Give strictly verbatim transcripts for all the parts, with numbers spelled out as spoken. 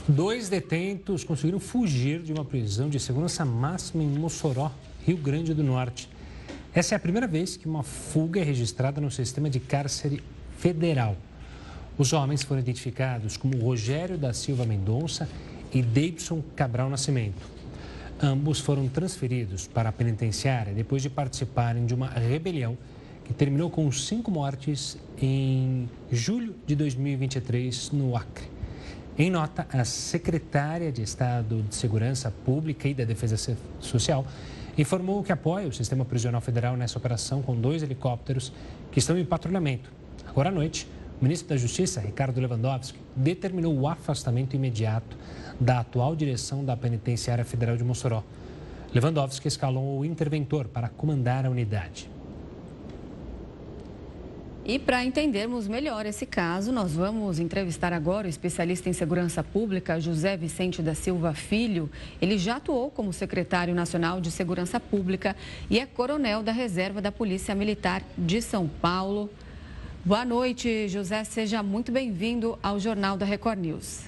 Dois detentos conseguiram fugir de uma prisão de segurança máxima em Mossoró, Rio Grande do Norte. Essa é a primeira vez que uma fuga é registrada no sistema de cárcere federal. Os homens foram identificados como Rogério da Silva Mendonça e Davidson Cabral Nascimento. Ambos foram transferidos para a penitenciária depois de participarem de uma rebelião que terminou com cinco mortes em julho de dois mil e vinte e três no Acre. Em nota, a secretária de Estado de Segurança Pública e da Defesa Social informou que apoia o Sistema Prisional Federal nessa operação com dois helicópteros que estão em patrulhamento. Agora à noite, o ministro da Justiça, Ricardo Lewandowski, determinou o afastamento imediato da atual direção da Penitenciária Federal de Mossoró. Lewandowski escalou o interventor para comandar a unidade. E para entendermos melhor esse caso, nós vamos entrevistar agora o especialista em segurança pública, José Vicente da Silva Filho. Ele já atuou como secretário nacional de segurança pública e é coronel da reserva da Polícia Militar de São Paulo. Boa noite, José. Seja muito bem-vindo ao Jornal da Record News.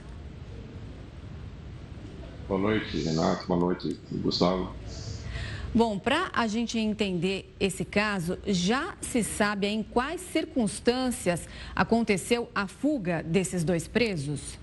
Boa noite, Renato. Boa noite, Gustavo. Bom, para a gente entender esse caso, já se sabe em quais circunstâncias aconteceu a fuga desses dois presos?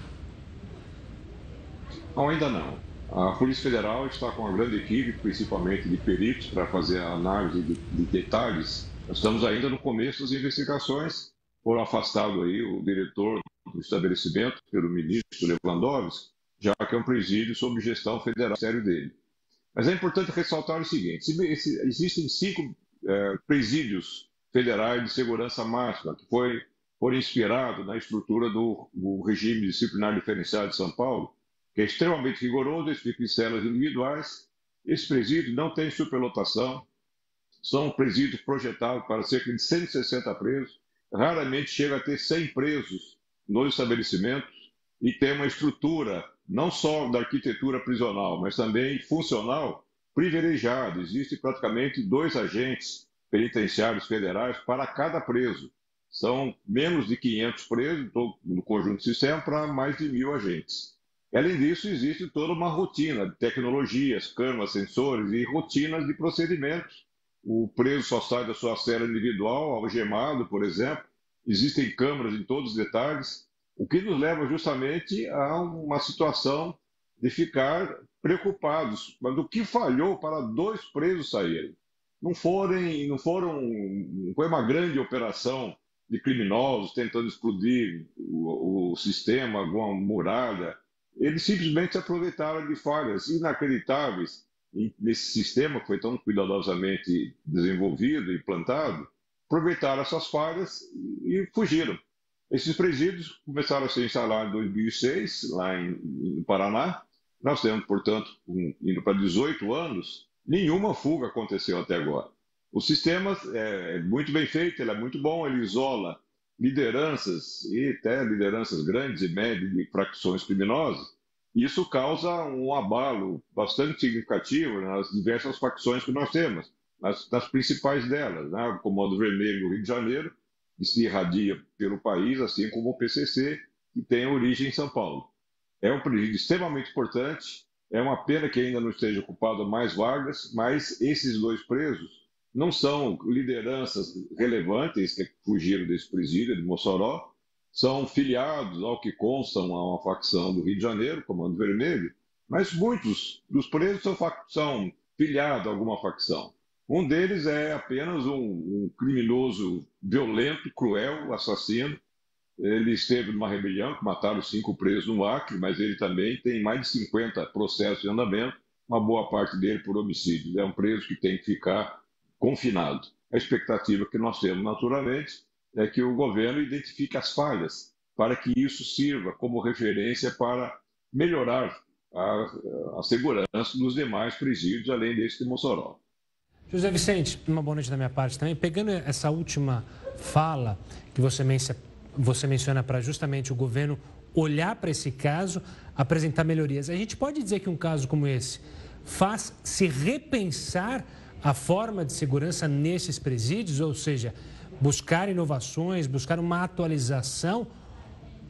Não, ainda não. A Polícia Federal está com uma grande equipe, principalmente de peritos, para fazer a análise de, de detalhes. Nós estamos ainda no começo das investigações. Foram afastado aí o diretor do estabelecimento pelo ministro Lewandowski, já que é um presídio sob gestão federal, sério dele. Mas é importante ressaltar o seguinte, existem cinco é, presídios federais de segurança máxima que foi, foram inspirados na estrutura do, do regime disciplinar diferenciado de São Paulo, que é extremamente rigoroso, eles ficam em celas individuais. Esses presídios não têm superlotação, são presídios projetados para cerca de cento e sessenta presos, raramente chega a ter cem presos nos estabelecimentos e tem uma estrutura não só da arquitetura prisional, mas também funcional, privilegiada. Existem praticamente dois agentes penitenciários federais para cada preso. São menos de quinhentos presos no conjunto do sistema para mais de mil agentes. Além disso, existe toda uma rotina de tecnologias, câmeras, sensores e rotinas de procedimentos. O preso só sai da sua cela individual, algemado, por exemplo. Existem câmeras em todos os detalhes. O que nos leva justamente a uma situação de ficar preocupados. Mas o que falhou para dois presos saírem? Não foram, não foram, não foi uma grande operação de criminosos tentando explodir o, o sistema, alguma muralha. Eles simplesmente se aproveitaram de falhas inacreditáveis nesse sistema que foi tão cuidadosamente desenvolvido e implantado. Aproveitaram essas falhas e fugiram. Esses presídios começaram a ser instalados em dois mil e seis, lá em, no Paraná. Nós temos, portanto, um, indo para dezoito anos, nenhuma fuga aconteceu até agora. O sistema é muito bem feito, ele é muito bom, ele isola lideranças, e até lideranças grandes e médias de facções criminosas. Isso causa um abalo bastante significativo nas diversas facções que nós temos, nas, nas principais delas, né? O Comando Vermelho do Rio de Janeiro, que se irradia pelo país, assim como o P C C, que tem origem em São Paulo. É um presídio extremamente importante, é uma pena que ainda não esteja ocupado mais vagas, mas esses dois presos não são lideranças relevantes que fugiram desse presídio de Mossoró, são filiados ao que constam a uma facção do Rio de Janeiro, Comando Vermelho, mas muitos dos presos são, são filiados a alguma facção. Um deles é apenas um, um criminoso violento, cruel, assassino. Ele esteve numa rebelião que mataram cinco presos no Acre, mas ele também tem mais de cinquenta processos em andamento, uma boa parte dele por homicídio. É um preso que tem que ficar confinado. A expectativa que nós temos, naturalmente, é que o governo identifique as falhas para que isso sirva como referência para melhorar a, a segurança dos demais presídios, além desse de Mossoró. José Vicente, uma boa noite da minha parte também. Pegando essa última fala que você menciona, você menciona para justamente o governo olhar para esse caso, apresentar melhorias. A gente pode dizer que um caso como esse faz se repensar a forma de segurança nesses presídios, ou seja, buscar inovações, buscar uma atualização,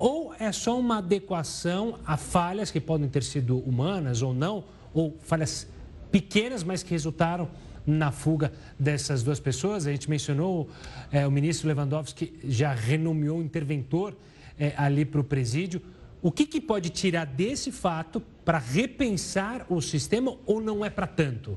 ou é só uma adequação a falhas que podem ter sido humanas ou não, ou falhas pequenas, mas que resultaram na fuga dessas duas pessoas? A gente mencionou, é, o ministro Lewandowski já renomeou um interventor é, ali para o presídio. O que, que pode tirar desse fato para repensar o sistema ou não é para tanto?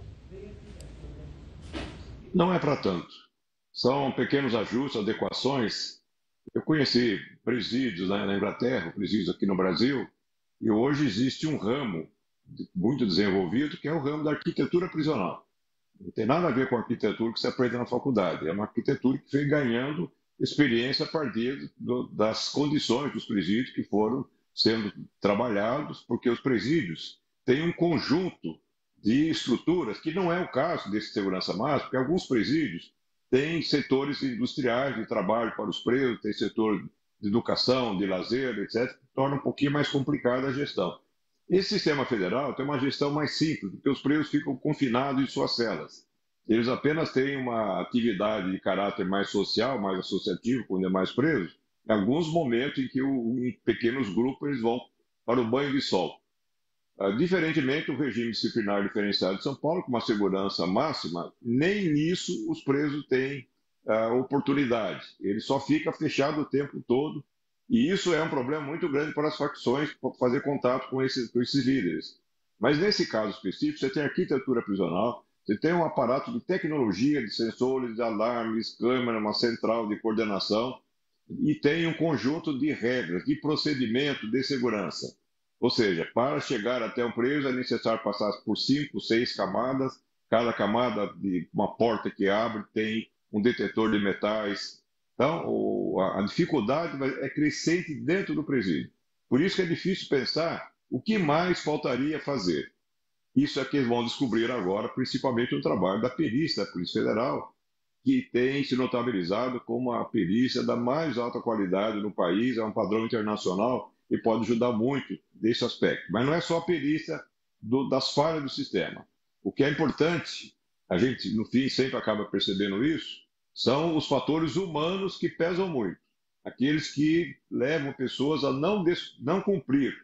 Não é para tanto. São pequenos ajustes, adequações. Eu conheci presídios na Inglaterra, presídios aqui no Brasil, e hoje existe um ramo muito desenvolvido que é o ramo da arquitetura prisional. Não tem nada a ver com a arquitetura que você aprende na faculdade. É uma arquitetura que vem ganhando experiência a partir do, das condições dos presídios que foram sendo trabalhados, porque os presídios têm um conjunto de estruturas que não é o caso desse segurança máxima, porque alguns presídios têm setores industriais de trabalho para os presos, tem setor de educação, de lazer, etcétera, que torna um pouquinho mais complicada a gestão. Esse sistema federal tem uma gestão mais simples, porque os presos ficam confinados em suas celas. Eles apenas têm uma atividade de caráter mais social, mais associativo com os demais presos, em alguns momentos em que, em pequenos grupos, eles vão para o banho de sol. Uh, diferentemente do regime disciplinar diferenciado de São Paulo, com uma segurança máxima, nem nisso os presos têm uh, oportunidade. Ele só fica fechado o tempo todo, e isso é um problema muito grande para as facções para fazer contato com esses, com esses líderes. Mas nesse caso específico, você tem arquitetura prisional, você tem um aparato de tecnologia, de sensores, de alarmes, câmera, uma central de coordenação, e tem um conjunto de regras, de procedimento de segurança. Ou seja, para chegar até um preso é necessário passar por cinco, seis camadas. Cada camada de uma porta que abre tem um detetor de metais. Então, a dificuldade é crescente dentro do presídio. Por isso que é difícil pensar o que mais faltaria fazer. Isso é que eles vão descobrir agora, principalmente no trabalho da perícia da Polícia Federal, que tem se notabilizado como a perícia da mais alta qualidade no país, é um padrão internacional e pode ajudar muito nesse aspecto. Mas não é só a perícia do, das falhas do sistema. O que é importante, a gente no fim sempre acaba percebendo isso, são os fatores humanos que pesam muito. Aqueles que levam pessoas a não, des, não cumprir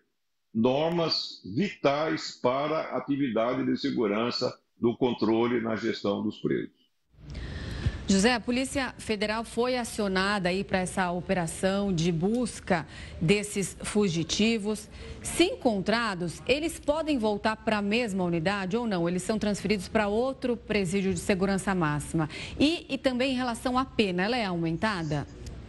normas vitais para a atividade de segurança, do controle na gestão dos presos. José, a Polícia Federal foi acionada aí para essa operação de busca desses fugitivos. Se encontrados, eles podem voltar para a mesma unidade ou não? Eles são transferidos para outro presídio de segurança máxima. E, e também em relação à pena, ela é aumentada?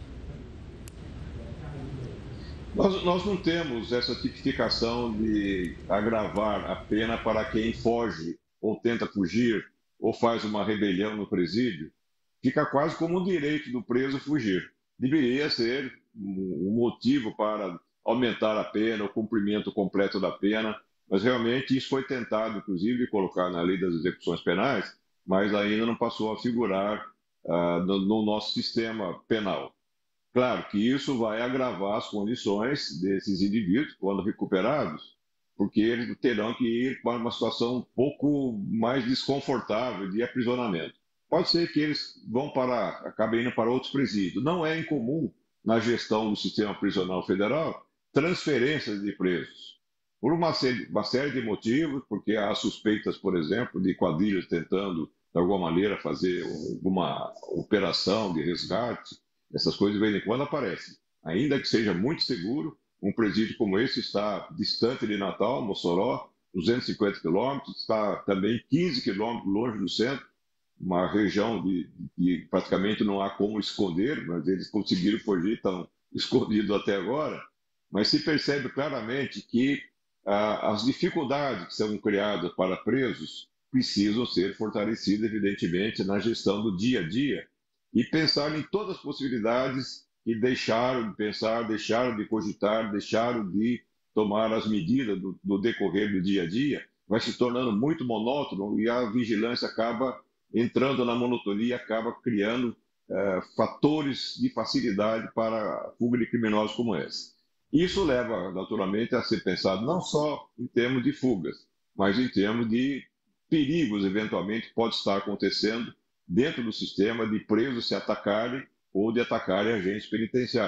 Nós, nós não temos essa tipificação de agravar a pena para quem foge ou tenta fugir ou faz uma rebelião no presídio. Fica quase como um direito do preso fugir. Deveria ser um motivo para aumentar a pena, o cumprimento completo da pena, mas realmente isso foi tentado, inclusive, de colocar na lei das execuções penais, mas ainda não passou a figurar uh, no, no nosso sistema penal. Claro que isso vai agravar as condições desses indivíduos quando recuperados, porque eles terão que ir para uma situação um pouco mais desconfortável de aprisionamento. Pode ser que eles vão para, acabem indo para outros presídios. Não é incomum na gestão do sistema prisional federal transferências de presos. Por uma série, uma série de motivos, porque há suspeitas, por exemplo, de quadrilhas tentando, de alguma maneira, fazer alguma operação de resgate. Essas coisas, de vez em quando, aparecem. Ainda que seja muito seguro, um presídio como esse está distante de Natal, Mossoró, duzentos e cinquenta quilômetros, está também quinze quilômetros longe do centro, uma região de, que praticamente não há como esconder, mas eles conseguiram fugir, estão escondidos até agora. Mas se percebe claramente que ah, as dificuldades que são criadas para presos precisam ser fortalecidas, evidentemente, na gestão do dia a dia e pensar em todas as possibilidades que deixaram de pensar, deixaram de cogitar, deixaram de tomar as medidas do, do decorrer do dia a dia, vai se tornando muito monótono e a vigilância acaba entrando na monotonia, acaba criando eh, fatores de facilidade para a fuga de criminosos como esse. Isso leva, naturalmente, a ser pensado não só em termos de fugas, mas em termos de perigos, eventualmente, que pode estar acontecendo dentro do sistema de presos se atacarem ou de atacarem agentes penitenciários.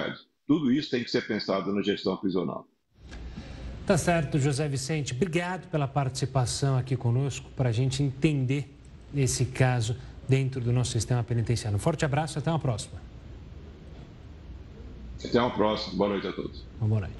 Tudo isso tem que ser pensado na gestão prisional. Tá certo, José Vicente. Obrigado pela participação aqui conosco para a gente entender esse caso dentro do nosso sistema penitenciário. Um forte abraço e até uma próxima. Até uma próxima. Boa noite a todos. Boa noite.